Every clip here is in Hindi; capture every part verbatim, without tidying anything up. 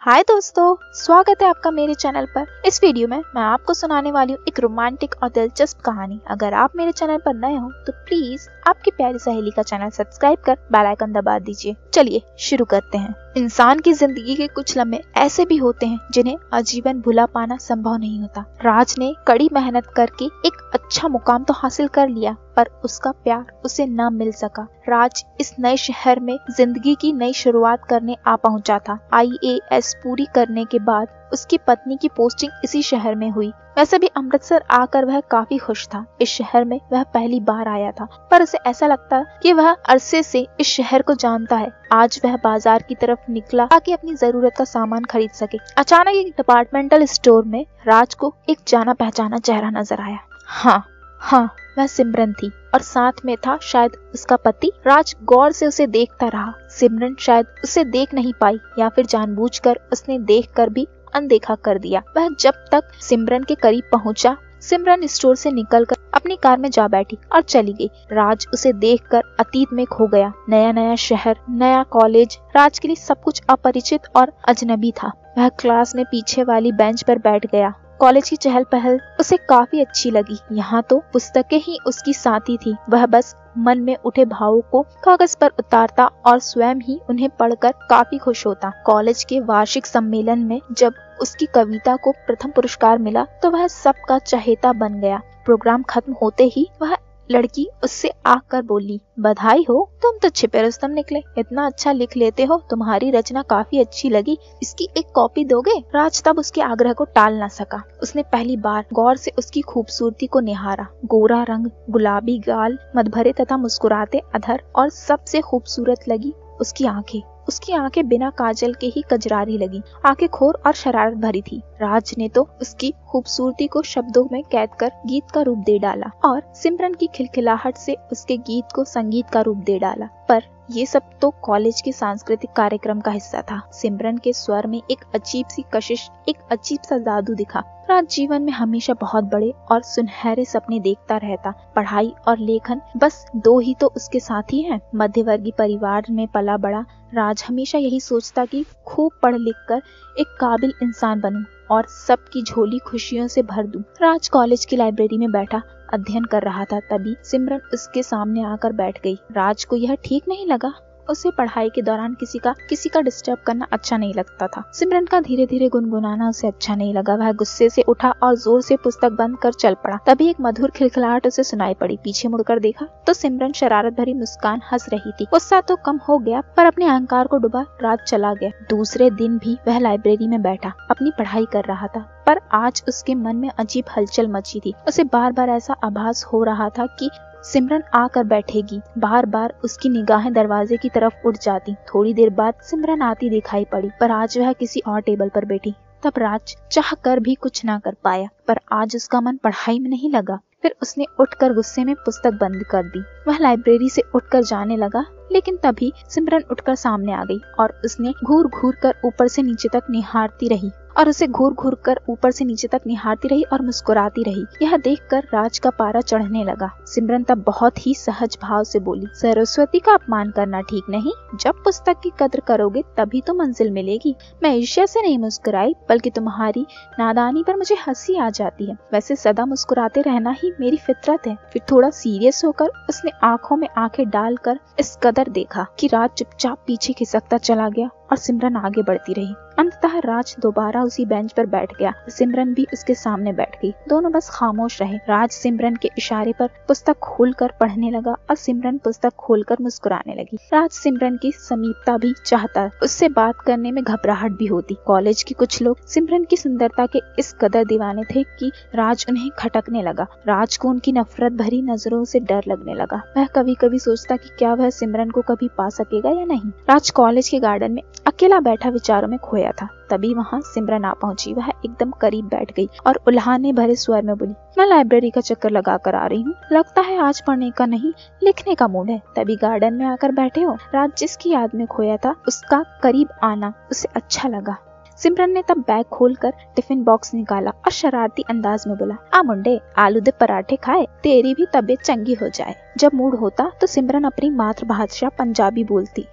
हाय दोस्तों, स्वागत है आपका मेरे चैनल पर। इस वीडियो में मैं आपको सुनाने वाली हूँ एक रोमांटिक और दिलचस्प कहानी। अगर आप मेरे चैनल पर नए हो तो प्लीज आपकी प्यारी सहेली का चैनल सब्सक्राइब कर बेल आइकन दबा दीजिए। चलिए शुरू करते हैं। इंसान की जिंदगी के कुछ लम्हे ऐसे भी होते हैं जिन्हें आजीवन भुला पाना संभव नहीं होता। राज ने कड़ी मेहनत करके एक अच्छा मुकाम तो हासिल कर लिया, पर उसका प्यार उसे न मिल सका। राज इस नए शहर में जिंदगी की नई शुरुआत करने आ पहुंचा था। आई ए एस पूरी करने के बाद उसकी पत्नी की पोस्टिंग इसी शहर में हुई। वैसे भी अमृतसर आकर वह काफी खुश था। इस शहर में वह पहली बार आया था, पर उसे ऐसा लगता कि वह अरसे से इस शहर को जानता है। आज वह बाजार की तरफ निकला ताकि अपनी जरूरत का सामान खरीद सके। अचानक एक डिपार्टमेंटल स्टोर में राज को एक जाना पहचाना चेहरा नजर आया। हाँ हाँ वह सिमरन थी और साथ में था शायद उसका पति। राज गौर से उसे देखता रहा। सिमरन शायद उसे देख नहीं पाई या फिर जानबूझकर उसने देखकर भी अनदेखा कर दिया। वह जब तक सिमरन के करीब पहुंचा, सिमरन स्टोर से निकलकर अपनी कार में जा बैठी और चली गई। राज उसे देखकर अतीत में खो गया। नया नया शहर, नया कॉलेज, राज के लिए सब कुछ अपरिचित और अजनबी था। वह क्लास में पीछे वाली बेंच पर बैठ गया। कॉलेज की चहल पहल उसे काफी अच्छी लगी। यहाँ तो पुस्तकें ही उसकी साथी थी। वह बस मन में उठे भावों को कागज पर उतारता और स्वयं ही उन्हें पढ़कर काफी खुश होता। कॉलेज के वार्षिक सम्मेलन में जब उसकी कविता को प्रथम पुरस्कार मिला तो वह सबका चहेता बन गया। प्रोग्राम खत्म होते ही वह लड़की उससे आकर बोली, बधाई हो, तुम तो छिपे रुस्तम निकले। इतना अच्छा लिख लेते हो, तुम्हारी रचना काफी अच्छी लगी, इसकी एक कॉपी दोगे? राज तब उसके आग्रह को टाल न सका। उसने पहली बार गौर से उसकी खूबसूरती को निहारा। गोरा रंग, गुलाबी गाल, मदभरे तथा मुस्कुराते अधर और सबसे खूबसूरत लगी उसकी आंखें। उसकी आंखें बिना काजल के ही कजरारी लगी। आंखें खोर और शरारत भरी थी। राज ने तो उसकी खूबसूरती को शब्दों में कैद कर गीत का रूप दे डाला और सिमरन की खिलखिलाहट से उसके गीत को संगीत का रूप दे डाला। पर ये सब तो कॉलेज के सांस्कृतिक कार्यक्रम का हिस्सा था। सिमरन के स्वर में एक अजीब सी कशिश, एक अजीब सा जादू दिखा। राज जीवन में हमेशा बहुत बड़े और सुनहरे सपने देखता रहता। पढ़ाई और लेखन बस दो ही तो उसके साथी हैं। मध्यवर्गीय परिवार में पला बड़ा राज हमेशा यही सोचता कि खूब पढ़ लिख कर एक काबिल इंसान बनूं और सबकी झोली खुशियों से भर दूं। राज कॉलेज की लाइब्रेरी में बैठा अध्ययन कर रहा था। तभी सिमरन उसके सामने आकर बैठ गई। राज को यह ठीक नहीं लगा। उसे पढ़ाई के दौरान किसी का किसी का डिस्टर्ब करना अच्छा नहीं लगता था। सिमरन का धीरे धीरे गुनगुनाना उसे अच्छा नहीं लगा। वह गुस्से से उठा और जोर से पुस्तक बंद कर चल पड़ा। तभी एक मधुर खिलखिलाहट उसे सुनाई पड़ी। पीछे मुड़कर देखा तो सिमरन शरारत भरी मुस्कान हंस रही थी। गुस्सा तो कम हो गया, पर अपने अहंकार को डुबा राज चला गया। दूसरे दिन भी वह लाइब्रेरी में बैठा अपनी पढ़ाई कर रहा था, पर आज उसके मन में अजीब हलचल मची थी। उसे बार बार ऐसा आभास हो रहा था कि सिमरन आकर बैठेगी। बार बार उसकी निगाहें दरवाजे की तरफ उठ जाती। थोड़ी देर बाद सिमरन आती दिखाई पड़ी, पर आज वह किसी और टेबल पर बैठी। तब राज चाह कर भी कुछ ना कर पाया, पर आज उसका मन पढ़ाई में नहीं लगा। फिर उसने उठकर गुस्से में पुस्तक बंद कर दी। वह लाइब्रेरी से उठकर जाने लगा, लेकिन तभी सिमरन उठकर सामने आ गई और उसने घूर घूर कर ऊपर से नीचे तक निहारती रही और उसे घूर घूर कर ऊपर से नीचे तक निहारती रही और मुस्कुराती रही। यह देखकर राज का पारा चढ़ने लगा। सिमरन तब बहुत ही सहज भाव से बोली, सरस्वती का अपमान करना ठीक नहीं। जब पुस्तक की कद्र करोगे तभी तो मंजिल मिलेगी। मैं ईर्ष्या से नहीं मुस्कुराई, बल्कि तुम्हारी नादानी पर मुझे हंसी आ जाती है। वैसे सदा मुस्कुराते रहना ही मेरी फितरत है। फिर थोड़ा सीरियस होकर उसने आंखों में आंखें डालकर इस कदर देखा कि राज चुपचाप पीछे खिसकता चला गया और सिमरन आगे बढ़ती रही। अंततः राज दोबारा उसी बेंच पर बैठ गया। सिमरन भी उसके सामने बैठ गई। दोनों बस खामोश रहे। राज सिमरन के इशारे पर पुस्तक खोलकर पढ़ने लगा और सिमरन पुस्तक खोलकर मुस्कुराने लगी। राज सिमरन की समीपता भी चाहता, उससे बात करने में घबराहट भी होती। कॉलेज के कुछ लोग सिमरन की सुंदरता के इस कदर दीवाने थे कि राज उन्हें खटकने लगा। राज को उनकी नफरत भरी नजरों से डर लगने लगा। वह कभी कभी सोचता कि क्या वह सिमरन को कभी पा सकेगा या नहीं। राज कॉलेज के गार्डन में अकेला बैठा विचारों में खोया था। तभी वहाँ सिमरन आ पहुंची। वह एकदम करीब बैठ गई और उल्हाने भरे स्वर में बोली, मैं लाइब्रेरी का चक्कर लगा कर आ रही हूँ। लगता है आज पढ़ने का नहीं लिखने का मूड है। तभी गार्डन में आकर बैठे हो। राज जिसकी याद में खोया था, उसका करीब आना उसे अच्छा लगा। सिमरन ने तब बैग खोलकर टिफिन बॉक्स निकाला और शरारती अंदाज में बोला, आ मुंडे, आलू दे पराठे खाए, तेरी भी तबीयत चंगी हो जाए। जब मूड होता तो सिमरन अपनी मातृभाषा पंजाबी बोलती। तब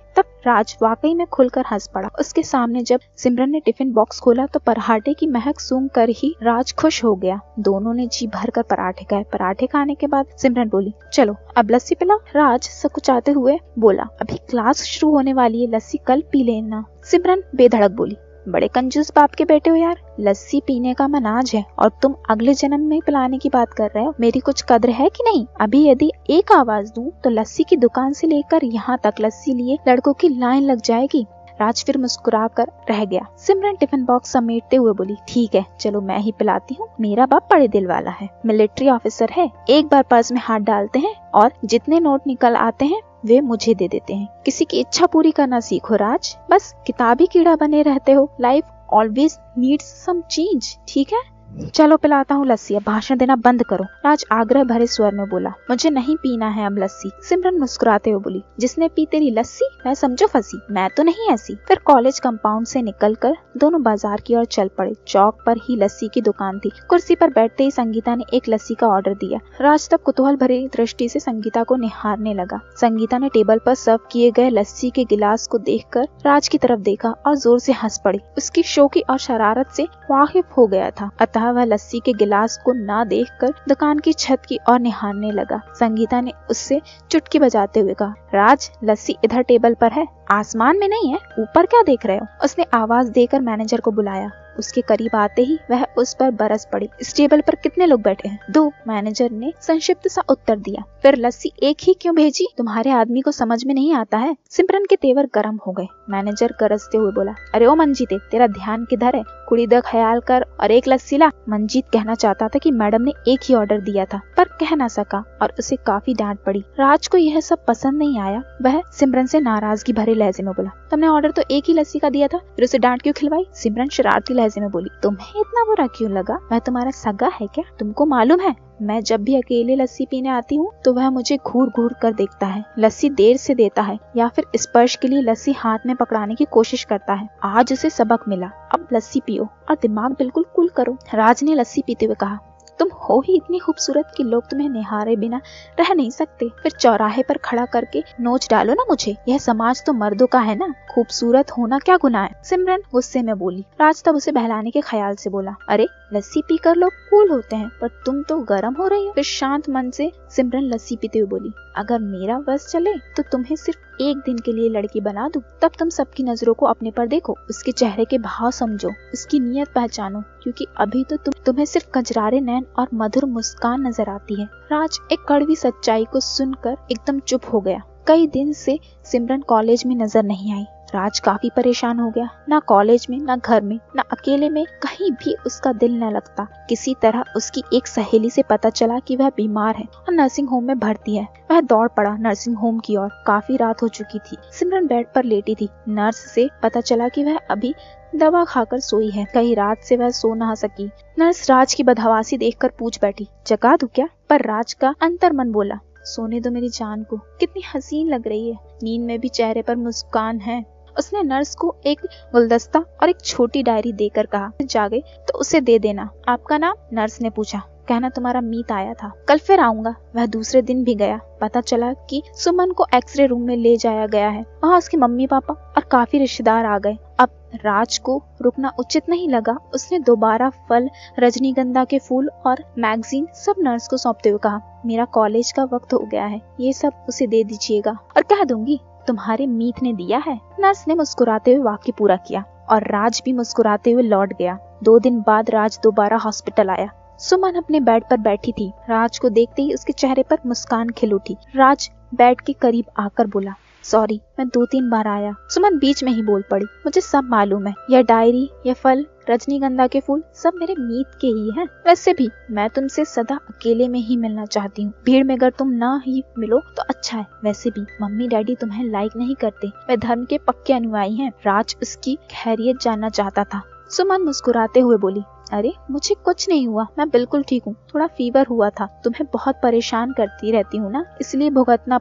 राज वाकई में खुलकर हंस पड़ा। उसके सामने जब सिमरन ने टिफिन बॉक्स खोला तो पराठे की महक सूंघ कर ही राज खुश हो गया। दोनों ने जी भर कर पराठे खाए। पराठे खाने के बाद सिमरन बोली, चलो अब लस्सी पिलाओ। राज सकुचाते हुए बोला, अभी क्लास शुरू होने वाली है, लस्सी कल पी लेना। सिमरन बेधड़क बोली, बड़े कंजूस बाप के बेटे हो यार, लस्सी पीने का मनाज है और तुम अगले जन्म में पिलाने की बात कर रहे हो। मेरी कुछ कद्र है कि नहीं? अभी यदि एक आवाज दूं तो लस्सी की दुकान से लेकर यहाँ तक लस्सी लिए लड़कों की लाइन लग जाएगी। राज फिर मुस्कुरा कर रह गया। सिमरन टिफिन बॉक्स समेटते हुए बोली, ठीक है चलो मैं ही पिलाती हूँ, मेरा बाप बड़े दिल वाला है, मिलिट्री ऑफिसर है, एक बार पर्स में हाथ डालते हैं और जितने नोट निकल आते हैं वे मुझे दे देते हैं। किसी की इच्छा पूरी करना सीखो राज, बस किताबी कीड़ा बने रहते हो। Life always needs some change, ठीक है? चलो पिलाता हूँ लस्सी, अब भाषण देना बंद करो। राज आग्रह भरे स्वर में बोला, मुझे नहीं पीना है अब लस्सी। सिमरन मुस्कुराते हुए बोली, जिसने पी तेरी लस्सी मैं समझो फंसी, मैं तो नहीं ऐसी। फिर कॉलेज कंपाउंड से निकलकर दोनों बाजार की ओर चल पड़े। चौक पर ही लस्सी की दुकान थी। कुर्सी पर बैठते ही संगीता ने एक लस्सी का ऑर्डर दिया। राज तब कुतूहल भरी दृष्टि से संगीता को निहारने लगा। संगीता ने टेबल पर सर्व किए गए लस्सी के गिलास को देखकर राज की तरफ देखा और जोर से हंस पड़ी। उसकी शौकी और शरारत से वाकिफ हो गया था, अतः वह लस्सी के गिलास को ना देखकर दुकान की छत की ओर निहारने लगा। संगीता ने उससे चुटकी बजाते हुए कहा, राज लस्सी इधर टेबल पर है, आसमान में नहीं है, ऊपर क्या देख रहे हो? उसने आवाज देकर मैनेजर को बुलाया। उसके करीब आते ही वह उस पर बरस पड़ी। इस टेबल पर कितने लोग बैठे हैं? दो, मैनेजर ने संक्षिप्त सा उत्तर दिया। फिर लस्सी एक ही क्यों भेजी? तुम्हारे आदमी को समझ में नहीं आता है। सिमरन के तेवर गर्म हो गए। मैनेजर गरजते हुए बोला, अरे ओ मंजीते, तेरा ध्यान किधर है? कुड़ी दा ख्याल कर और एक लस्सी ला। मंजीत कहना चाहता था कि मैडम ने एक ही ऑर्डर दिया था, पर कह ना सका और उसे काफी डांट पड़ी। राज को यह सब पसंद नहीं आया। वह सिमरन से नाराजगी भरे लहजे में बोला, तुमने ऑर्डर तो एक ही लस्सी का दिया था, फिर उसे डांट क्यों खिलवाई? सिमरन शरारती लहजे में बोली, तुम्हें इतना बुरा क्यों लगा? वह तुम्हारा सगा है क्या? तुमको मालूम है मैं जब भी अकेले लस्सी पीने आती हूँ तो वह मुझे घूर घूर कर देखता है, लस्सी देर से देता है या फिर स्पर्श के लिए लस्सी हाथ में पकड़ाने की कोशिश करता है। आज उसे सबक मिला, अब लस्सी पियो और दिमाग बिल्कुल कूल करो। राज ने लस्सी पीते हुए कहा, तुम हो ही इतनी खूबसूरत कि लोग तुम्हें निहारे बिना रह नहीं सकते। फिर चौराहे पर खड़ा करके नोच डालो ना मुझे। यह समाज तो मर्दों का है ना, खूबसूरत होना क्या गुनाह है? सिमरन गुस्से में बोली। राज तब उसे बहलाने के ख्याल से बोला, अरे लस्सी पीकर लोग कूल होते हैं, पर तुम तो गर्म हो रही हो। फिर शांत मन से सिमरन लस्सी पीते हुए बोली, अगर मेरा बस चले तो तुम्हें सिर्फ एक दिन के लिए लड़की बना दूं, तब तुम सबकी नजरों को अपने पर देखो, उसके चेहरे के भाव समझो, उसकी नीयत पहचानो, क्योंकि अभी तो तुम तुम्हें सिर्फ कजरारे नैन और मधुर मुस्कान नजर आती है। राज एक कड़वी सच्चाई को सुनकर एकदम चुप हो गया। कई दिन से सिमरन कॉलेज में नजर नहीं आई। राज काफी परेशान हो गया। ना कॉलेज में, ना घर में, ना अकेले में, कहीं भी उसका दिल न लगता। किसी तरह उसकी एक सहेली से पता चला कि वह बीमार है और नर्सिंग होम में भर्ती है। वह दौड़ पड़ा नर्सिंग होम की ओर। काफी रात हो चुकी थी। सिमरन बेड पर लेटी थी। नर्स से पता चला कि वह अभी दवा खाकर सोई है। कई रात से वह सो ना सकी। नर्स राज की बदहवासी देखकर पूछ बैठी, जगा दूं क्या? पर राज का अंतर मन बोला, सोने दो मेरी जान को, कितनी हसीन लग रही है, नींद में भी चेहरे पर मुस्कान है। उसने नर्स को एक गुलदस्ता और एक छोटी डायरी देकर कहा, जागे तो उसे दे देना। आपका नाम? नर्स ने पूछा। कहना तुम्हारा मीत आया था, कल फिर आऊंगा। वह दूसरे दिन भी गया। पता चला कि सुमन को एक्सरे रूम में ले जाया गया है। वहाँ उसके मम्मी पापा और काफी रिश्तेदार आ गए। अब राज को रुकना उचित नहीं लगा। उसने दोबारा फल, रजनीगंधा के फूल और मैगजीन सब नर्स को सौंपते हुए कहा, मेरा कॉलेज का वक्त हो गया है, ये सब उसे दे दीजिएगा और कह दूंगी तुम्हारे मीत ने दिया है। नर्स ने मुस्कुराते हुए वाक्य पूरा किया और राज भी मुस्कुराते हुए लौट गया। दो दिन बाद राज दोबारा हॉस्पिटल आया। सुमन अपने बेड पर बैठी थी। राज को देखते ही उसके चेहरे पर मुस्कान खिल उठी। राज बेड के करीब आकर बोला, सॉरी मैं दो तीन बार आया। सुमन बीच में ही बोल पड़ी, मुझे सब मालूम है, यह डायरी, यह फल, रजनीगंधा के फूल सब मेरे मीत के ही हैं। वैसे भी मैं तुमसे सदा अकेले में ही मिलना चाहती हूँ। भीड़ में अगर तुम ना ही मिलो तो अच्छा है। वैसे भी मम्मी डैडी तुम्हें लाइक नहीं करते, वे धर्म के पक्के अनुयायी हैं। राज उसकी खैरियत जानना चाहता था। सुमन मुस्कुराते हुए बोली, अरे मुझे कुछ नहीं हुआ, मैं बिल्कुल ठीक हूँ। थोड़ा फीवर हुआ था, तुम्हें बहुत परेशान करती रहती हूँ ना, इसलिए भुगतना पड़ा।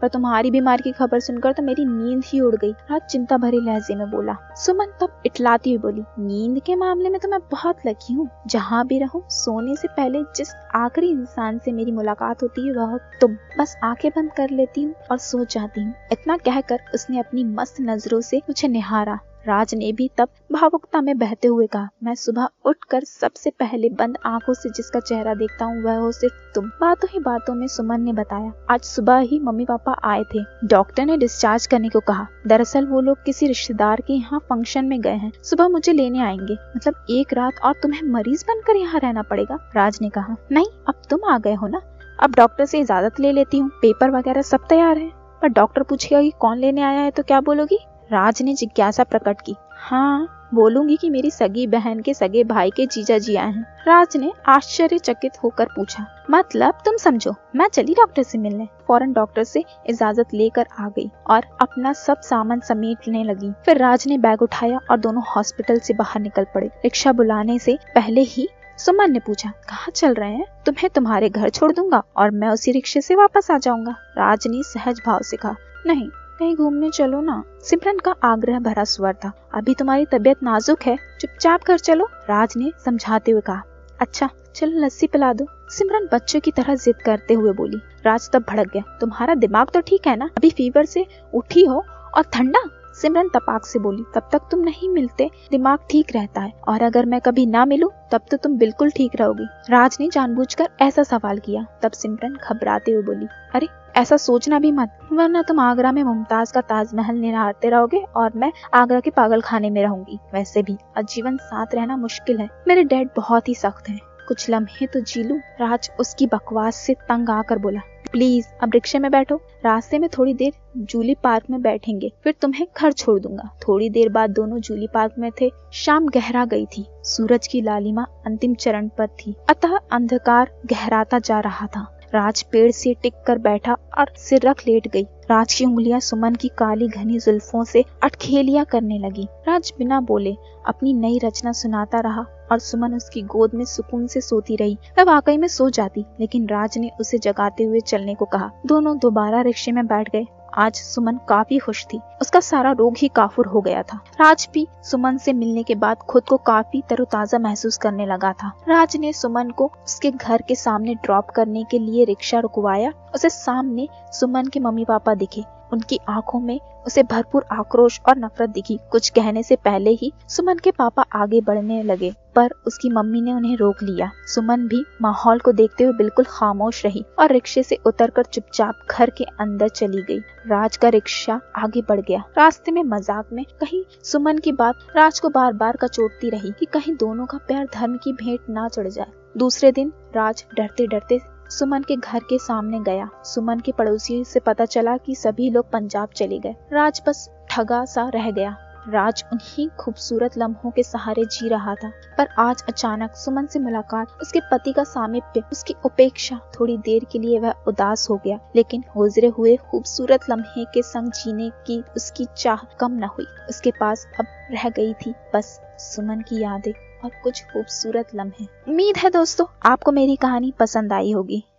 पर तुम्हारी बीमारी की खबर सुनकर तो मेरी नींद ही उड़ गई, राज चिंता भरे लहजे में बोला। सुमन तब इटलाती हुई बोली, नींद के मामले में तो मैं बहुत लकी हूँ। जहाँ भी रहूँ सोने से पहले जिस आखिरी इंसान से मेरी मुलाकात होती है वह तुम। बस आंखें बंद कर लेती हूँ और सो जाती हूँ। इतना कहकर उसने अपनी मस्त नजरों से मुझे निहारा। राज ने भी तब भावुकता में बहते हुए कहा, मैं सुबह उठकर सबसे पहले बंद आंखों से जिसका चेहरा देखता हूँ वह हो सिर्फ तुम। बातों ही बातों में सुमन ने बताया, आज सुबह ही मम्मी पापा आए थे। डॉक्टर ने डिस्चार्ज करने को कहा। दरअसल वो लोग किसी रिश्तेदार के यहाँ फंक्शन में गए हैं, सुबह मुझे लेने आएंगे। मतलब एक रात और तुम्हें मरीज बनकर यहाँ रहना पड़ेगा? राज ने कहा, नहीं अब तुम आ गए हो ना, अब डॉक्टर से इजाजत ले लेती हूँ। पेपर वगैरह सब तैयार है, पर डॉक्टर पूछेगा कि कौन लेने आया है तो क्या बोलोगी? राज ने जिज्ञासा प्रकट की। हाँ बोलूंगी कि मेरी सगी बहन के सगे भाई के जीजा जी आए हैं। राज ने आश्चर्यचकित होकर पूछा, मतलब तुम समझो मैं चली डॉक्टर से मिलने। फौरन डॉक्टर से इजाजत लेकर आ गई और अपना सब सामान समेटने लगी। फिर राज ने बैग उठाया और दोनों हॉस्पिटल से बाहर निकल पड़े। रिक्शा बुलाने से पहले ही सुमन ने पूछा, कहाँ चल रहे हैं? तुम्हें तुम्हारे घर छोड़ दूंगा और मैं उसी रिक्शे से वापस आ जाऊंगा। राज ने सहज भाव से कहा, नहीं कहीं घूमने चलो ना। सिमरन का आग्रह भरा स्वर था। अभी तुम्हारी तबीयत नाजुक है, चुपचाप घर चलो। राज ने समझाते हुए कहा, अच्छा चलो लस्सी पिला दो। सिमरन बच्चों की तरह जिद करते हुए बोली। राज तब भड़क गया, तुम्हारा दिमाग तो ठीक है ना? अभी फीवर से उठी हो और ठंडा? सिमरन तपाक से बोली, तब तक तुम नहीं मिलते दिमाग ठीक रहता है, और अगर मैं कभी ना मिलूं तब तो तुम बिल्कुल ठीक रहोगी। राज ने जानबूझकर ऐसा सवाल किया। तब सिमरन घबराते हुए बोली, अरे ऐसा सोचना भी मत, वरना तुम आगरा में मुमताज का ताजमहल निहारते रहोगे और मैं आगरा के पागल खाने में रहूंगी। वैसे भी आजीवन साथ रहना मुश्किल है, मेरे डैड बहुत ही सख्त हैं, कुछ लम्हे तो जी लूं। राज उसकी बकवास से तंग आकर बोला, प्लीज अब रिक्शे में बैठो, रास्ते में थोड़ी देर जूली पार्क में बैठेंगे, फिर तुम्हें घर छोड़ दूंगा। थोड़ी देर बाद दोनों जूली पार्क में थे। शाम गहरा गई थी, सूरज की लालिमा अंतिम चरण पर थी, अतः अंधकार गहराता जा रहा था। राज पेड़ से टिक कर बैठा और सिर रख लेट गई। राज की उंगलियां सुमन की काली घनी जुल्फों से अटखेलियां करने लगी। राज बिना बोले अपनी नई रचना सुनाता रहा और सुमन उसकी गोद में सुकून से सोती रही। वह वाकई में सो जाती, लेकिन राज ने उसे जगाते हुए चलने को कहा। दोनों दोबारा रिक्शे में बैठ गए। आज सुमन काफी खुश थी, उसका सारा रोग ही काफुर हो गया था। राज भी सुमन से मिलने के बाद खुद को काफी तरोताजा महसूस करने लगा था। राज ने सुमन को उसके घर के सामने ड्रॉप करने के लिए रिक्शा रुकवाया। उसे सामने सुमन के मम्मी पापा दिखे। उनकी आंखों में उसे भरपूर आक्रोश और नफरत दिखी। कुछ कहने से पहले ही सुमन के पापा आगे बढ़ने लगे, पर उसकी मम्मी ने उन्हें रोक लिया। सुमन भी माहौल को देखते हुए बिल्कुल खामोश रही और रिक्शे से उतरकर चुपचाप घर के अंदर चली गई। राज का रिक्शा आगे बढ़ गया। रास्ते में मजाक में कहीं सुमन की बात राज को बार बार कचोटती रही कि कहीं दोनों का पैर धर्म की भेंट ना चढ़ जाए। दूसरे दिन राज डरते डरते सुमन के घर के सामने गया। सुमन के पड़ोसियों से पता चला कि सभी लोग पंजाब चले गए। राज बस ठगा सा रह गया। राज उन्हीं खूबसूरत लम्हों के सहारे जी रहा था, पर आज अचानक सुमन से मुलाकात, उसके पति का सामीप्य, उसकी उपेक्षा, थोड़ी देर के लिए वह उदास हो गया, लेकिन गुजरे हुए खूबसूरत लम्हे के संग जीने की उसकी चाह कम न हुई। उसके पास अब रह गई थी बस सुमन की यादें और कुछ खूबसूरत लम्हे। उम्मीद है दोस्तों आपको मेरी कहानी पसंद आई होगी।